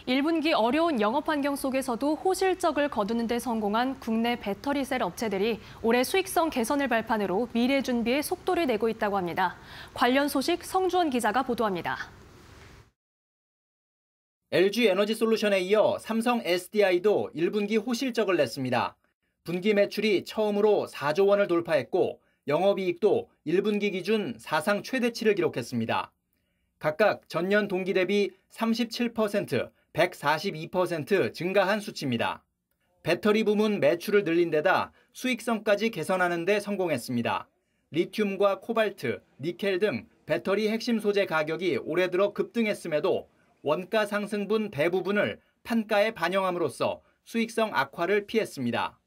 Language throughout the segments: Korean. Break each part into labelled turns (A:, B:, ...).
A: 1분기 어려운 영업 환경 속에서도 호실적을 거두는 데 성공한 국내 배터리셀 업체들이 올해 수익성 개선을 발판으로 미래 준비에 속도를 내고 있다고 합니다. 관련 소식 성주원 기자가 보도합니다.
B: LG에너지솔루션에 이어 삼성 SDI도 1분기 호실적을 냈습니다. 분기 매출이 처음으로 4조 원을 돌파했고 영업이익도 1분기 기준 사상 최대치를 기록했습니다. 각각 전년 동기 대비 37%, 142% 증가한 수치입니다. 배터리 부문 매출을 늘린 데다 수익성까지 개선하는 데 성공했습니다. 리튬과 코발트, 니켈 등 배터리 핵심 소재 가격이 올해 들어 급등했음에도 원가 상승분 대부분을 판가에 반영함으로써 수익성 악화를 피했습니다.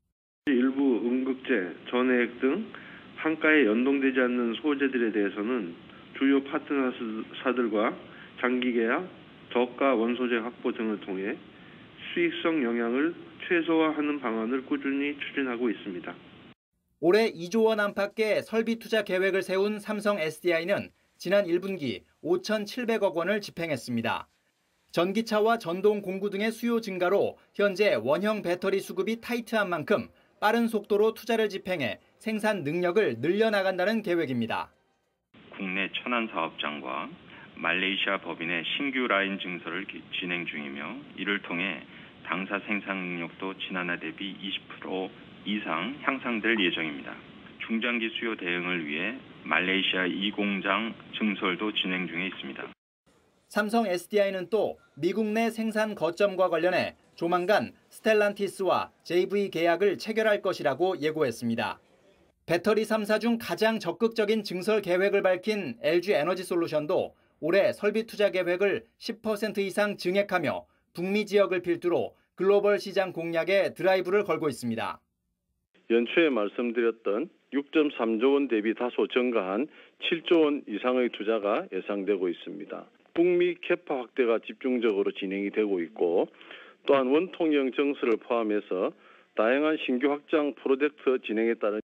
C: 일부 음극재, 전해액 등 판가에 연동되지 않는 소재들에 대해서는 주요 파트너사들과 장기 계약, 저가 원소재 확보 등을 통해 수익성 영향을 최소화하는 방안을 꾸준히 추진하고 있습니다.
B: 올해 2조 원 안팎의 설비 투자 계획을 세운 삼성 SDI는 지난 1분기 5,700억 원을 집행했습니다. 전기차와 전동 공구 등의 수요 증가로 현재 원형 배터리 수급이 타이트한 만큼 빠른 속도로 투자를 집행해 생산 능력을 늘려나간다는 계획입니다.
D: 국내 천안 사업장과 말레이시아 법인의 신규 라인 증설을 진행 중이며 이를 통해 당사 생산 능력도 지난해 대비 20% 이상 향상될 예정입니다. 중장기 수요 대응을 위해 말레이시아 2공장 증설도 진행 중에 있습니다.
B: 삼성 SDI는 또 미국 내 생산 거점과 관련해 조만간 스텔란티스와 JV 계약을 체결할 것이라고 예고했습니다. 배터리 3사 중 가장 적극적인 증설 계획을 밝힌 LG에너지솔루션도 올해 설비 투자 계획을 10% 이상 증액하며 북미 지역을 필두로 글로벌 시장 공략에 드라이브를 걸고 있습니다.
E: 연초에 말씀드렸던 6.3조 원 대비 다소 증가한 7조 원 이상의 투자가 예상되고 있습니다. 북미 캐파 확대가 집중적으로 진행이 되고 있고 또한 원통형 증설을 포함해서 다양한 신규 확장 프로젝트 진행에 따른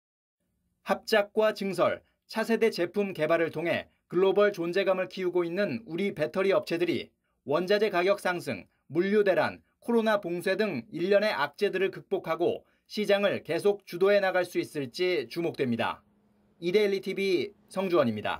B: 합작과 증설, 차세대 제품 개발을 통해 글로벌 존재감을 키우고 있는 우리 배터리 업체들이 원자재 가격 상승, 물류 대란, 코로나 봉쇄 등 일련의 악재들을 극복하고 시장을 계속 주도해 나갈 수 있을지 주목됩니다. 이데일리 TV 성주원입니다.